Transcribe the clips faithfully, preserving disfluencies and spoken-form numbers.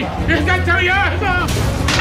اهدى انت وياه اهدى.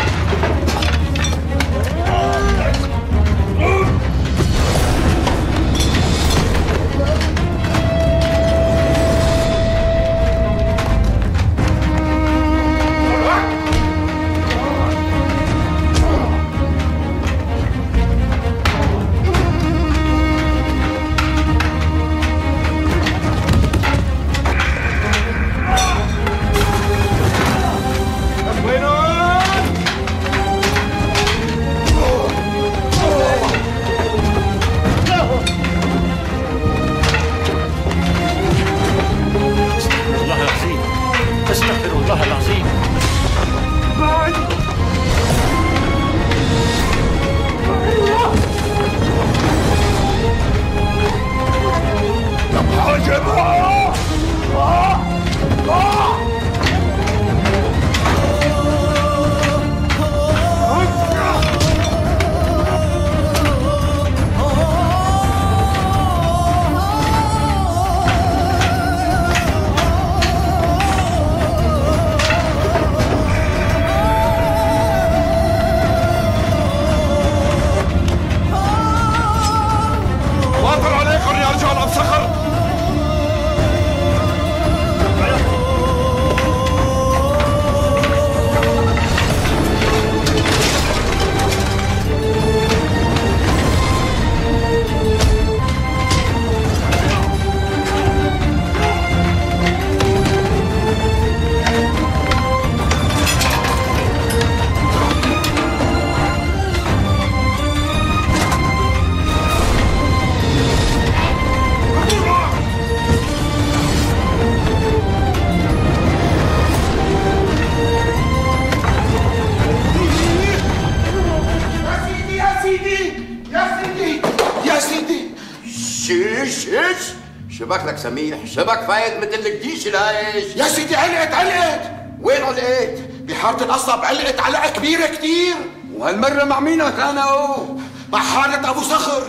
شبك لك سميح، شبك فايت مثل الجيش الهايش. يا سيدي علقت علقت. وين علقت؟ بحارة القصب علقت علقة كبيرة كتير. وهالمرة مع مين كانوا؟ مع حارة أبو صخر.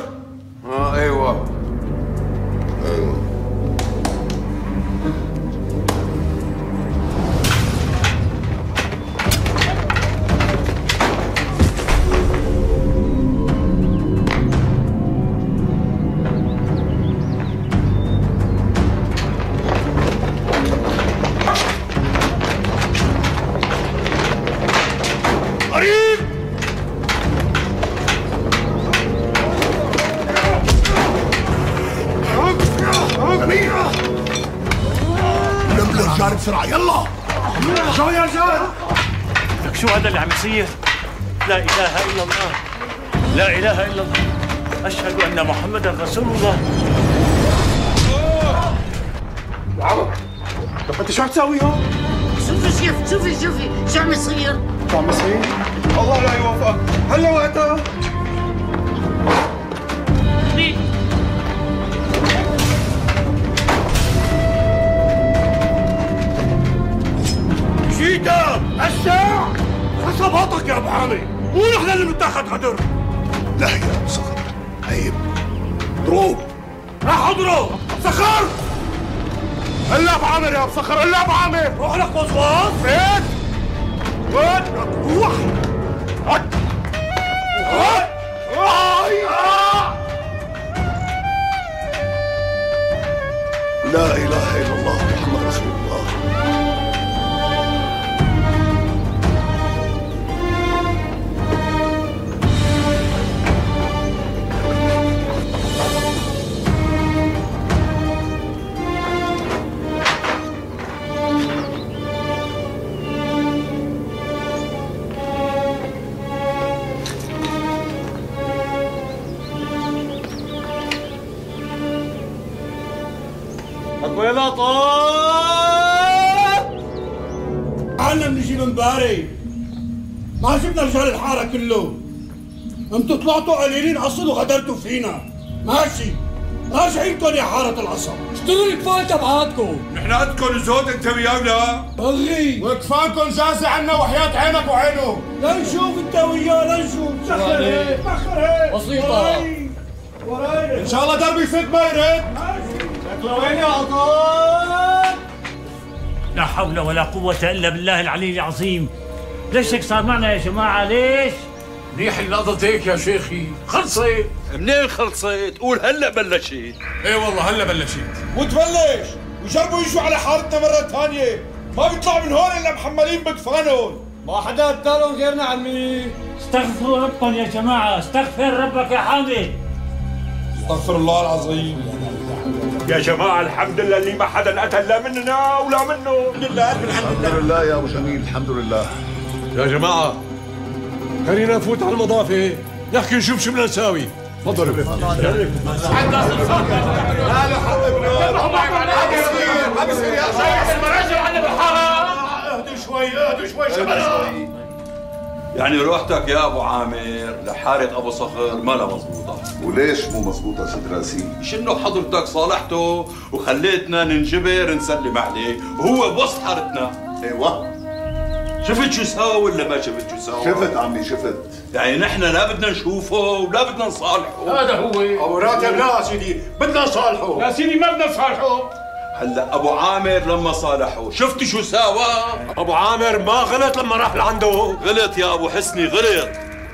اه ايوه ايوه. بسرعة يلا. شو يا جار؟ لك شو هذا اللي عم يصير؟ لا إله إلا الله، لا إله إلا الله، أشهد أن محمدا رسول الله. يا عمر، طب أنت شو عم تساوي هون؟ شوفي شيف، شوفي شوفي شو عم يصير؟ شو عم يصير؟ الله لا يوفقك، هلا وقتها. شيدا الساع خصباتك يا ابو حامد، مو نحن اللي بنتاخد غدر. لا يا ابو صخر عيب. اضرب. راح اضرب صخر. الا ابو عامر يا ابو صخر، الا ابو عامر. روح لك وصواص. فين؟ وين؟ روح. هات هات. لا اله الا الله محمد رسول الله. ويلا طال. عنا بنجي من باري، ما جبنا رجال الحاره كله. انتوا طلعتوا قليلين اصل وغدرتوا فينا. ماشي راجعينكم يا حاره العصا. اشتروا الكفايه تبعاتكم. نحن قدكم زود انت ويانا. بغي وكفاكم زازة عنا وحياة عينك وعينه. لا نشوف انت وياه، لا نشوف. سخر هيك سخر هيك. بسيطة. وراي ان شاء الله دربي يفت ما يرد. ماشي. لك لوين يا عطال؟ لا حول ولا قوة إلا بالله العلي العظيم. ليش هيك صار معنا يا جماعة؟ ليش؟ منيح اللي قضت هيك يا شيخي. خلصت. منين خلصت؟ قول هلا بلشت. ايه والله هلا بلشت. وتبلش وجربوا يجوا على حارتنا مرة ثانية، ما بيطلعوا من هون إلا محملين بكفانهم. ما حدا ادالهم غيرنا عمي. استغفروا ربكم يا جماعة، استغفر ربك يا حامد. استغفر الله العظيم. يا جماعة الحمد لله اللي ما حدا قتل لا مننا ولا منه. الحمد لله الحمد لله يا ابو جميل، الحمد لله. يا جماعة خلينا نفوت على المضافة نحكي نشوف شو بدنا نساوي. تفضلوا. اهدوا شوي اهدوا شوي شباب. يعني روحتك يا ابو عامر لحارة ابو صخر ما لا مضبوطة. وليش مو مزبوطة سيد راسي؟ مش انه حضرتك صالحته وخليتنا ننجبر نسلم عليه وهو بوسط حارتنا. ايوه شفت شو ساوى ولا ما شفت شو ساوى؟ شفت عمي شفت. يعني نحن لا بدنا نشوفه ولا بدنا نصالحه. هذا هو. ابو راتب لا سيدي بدنا نصالحه. يا سيدي ما بدنا نصالحه. هلا ابو عامر لما صالحه شفت شو ساوى؟ ابو عامر ما غلط لما راح لعنده. غلط يا ابو حسني غلط.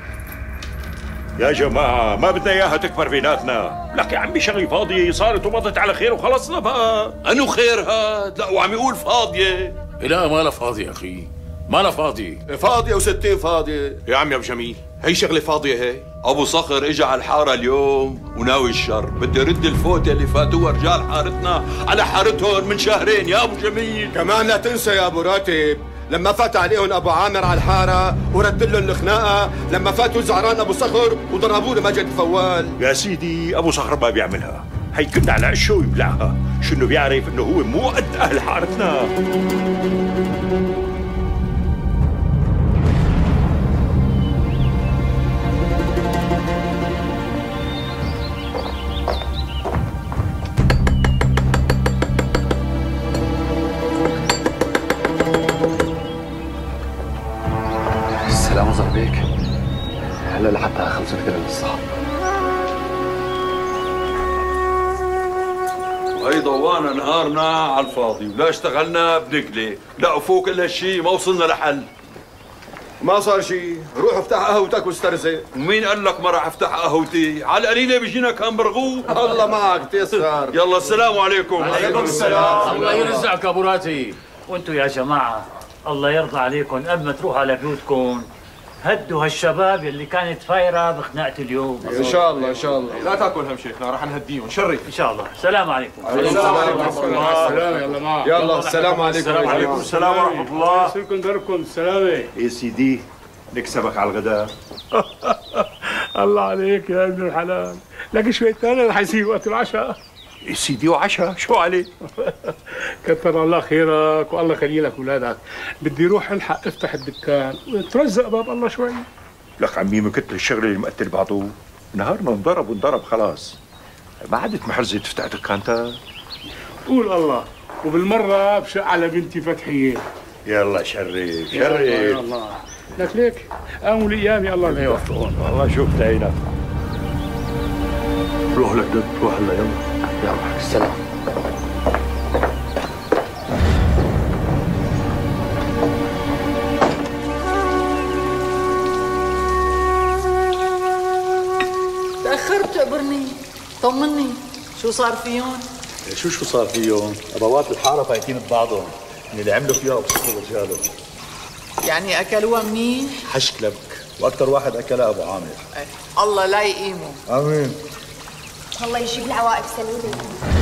يا جماعة ما بدنا اياها تكبر بيناتنا، لك يا عمي شغلة فاضية صارت ومضت على خير وخلصنا بقى. انو خير هاد؟ لا وعم يقول فاضية. لا ما لا فاضي يا اخي، ما لا فاضي. فاضية وستين فاضية. يا عم يا ابو جميل هي شغلة فاضية هي. ابو صخر اجى على الحارة اليوم وناوي الشر، بده يرد الفوتة اللي فاتوها رجال حارتنا على حارتهم من شهرين يا ابو جميل. كمان لا تنسى يا ابو راتب لما فات عليهم ابو عامر على الحاره ورد لهم الخناقه لما فاتوا زعران ابو صخر وضربوه لمجد فوال. يا سيدي ابو صخر ما بيعملها، هي كنا على عشه ويبلعها، شنو بيعرف انه هو مو قد اهل حارتنا. السلام زربيك. هلا لحتى خلصت كل الصحاب. وهي ضوانا نهارنا على الفاضي ولا اشتغلنا بنقلي، لا وفوق كل هالشيء ما وصلنا لحل. ما صار شيء، روح افتح قهوتك واسترزق. ومين قال لك ما راح افتح قهوتي؟ على القليله بيجينا كان برغوث. الله معك تسخر. يلا السلام عليكم. وعليكم السلام. الله يرزقك ابو راتي. وانتم يا جماعة الله يرضى عليكم قبل ما تروحوا على بيوتكم هدوا هالشباب اللي كانت فايرة بخناقة اليوم. ان شاء الله ان شاء الله. لا تاكل هم شيخنا، راح نهديهم شري. ان شاء الله. السلام عليكم. السلام عليكم. السلام يلا معك. يلا السلام عليكم. وعليكم السلام ورحمة الله. يسلمكم دربكم السلامة. يا سيدي نكسبك على الغداء. الله عليك يا ابن الحلال، لك شوية ثانية رح يصير وقت العشاء. يا سيدي وعشاء شو عليه؟ كثر الله خيرك والله يخلي لك اولادك. بدي روح الحق افتح الدكان وترزق باب الله شوي. لك عمي من كتر الشغل اللي مقتل بعضه نهارنا انضرب وانضرب خلاص، ما عادت محرزة تفتح دكانتها. قول الله، وبالمرة بشق على بنتي فتحية. يلا شرف يا شرف. الله لك ليك قاموا الايام يا الله لا يوفقهم. والله شوف دعينا. روح لك روح هلا يلا. يلا السلام. تأخرت تقبرني، طمني شو صار فيهم؟ شو شو صار فيهم؟ ابوات الحاره فايتين ببعضهم من اللي عملوا فيها ابو صخر ورجاله. يعني اكلوها منيح؟ حشكلك، واكثر واحد اكلها ابو عامر. أي. الله لا يقيمه. امين. الله يجيب العواقب سليمه.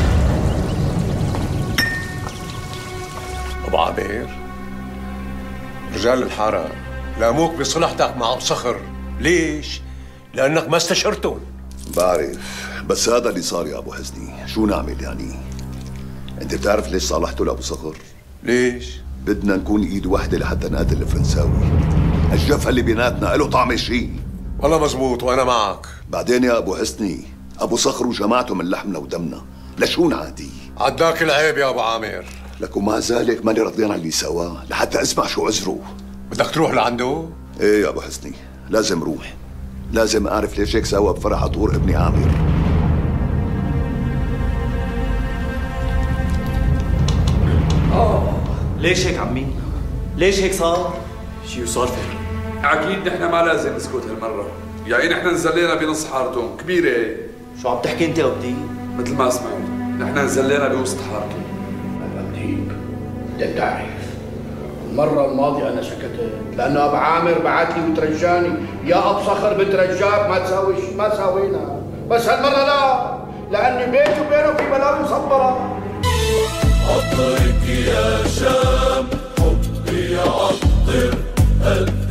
ابو عامر رجال الحاره لاموك بصلحتك مع ابو صخر، ليش؟ لانك ما استشرتهم. بعرف، بس هذا اللي صار يا ابو حسني، شو نعمل يعني؟ انت بتعرف ليش صالحته لابو صخر؟ ليش؟ بدنا نكون ايد واحدة لحتى نقاتل الفرنساوي. الجفة اللي بيناتنا له طعم شيء. والله مزبوط وانا معك. بعدين يا ابو حسني ابو صخر وجماعته من لحمنا ودمنا، لشو نعادي؟ عداك العيب يا ابو عامر. لك ومع ذلك ماني رضيان على اللي سواه لحتى اسمع شو عذره. بدك تروح لعنده؟ ايه يا ابو حسني لازم روح، لازم اعرف ليش هيك سوى بفرح عطور ابني عامر. ليش هيك عمي؟ ليش هيك صار؟ شي صار فيه اكيد نحن ما لازم نسكت هالمره، يعني نحن نزلينا بنص حارتهم كبيره. شو عم تحكي انت يا ابدي؟ مثل ما سمعت نحن نزلينا بوسط حارتهم. ابديك بدك تعرف المرة الماضية أنا سكتت لأنه أبو عامر بعت لي وترجاني، يا أبو صخر بترجاك ما تساوي ما ساوينا، بس هالمرة لا، لأني بيني وبينه في بلاوي مصبرة. عطرك يا شام حبي يعطر